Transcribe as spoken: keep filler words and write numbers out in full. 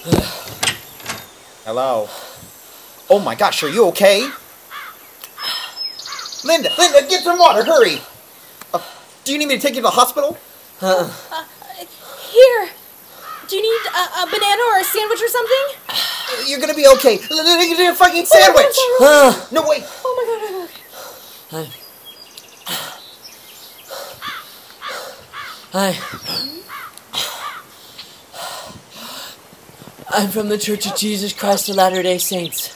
Hello? Oh my gosh, are you okay? Linda, Linda, get some water, hurry! Uh, do you need me to take you to the hospital? Uh, uh, here. Do you need a, a banana or a sandwich or something? You're gonna be okay. Let me get you a fucking sandwich! Oh, no, wait! Oh my god, Hi. I'm from the Church of Jesus Christ of Latter-day Saints.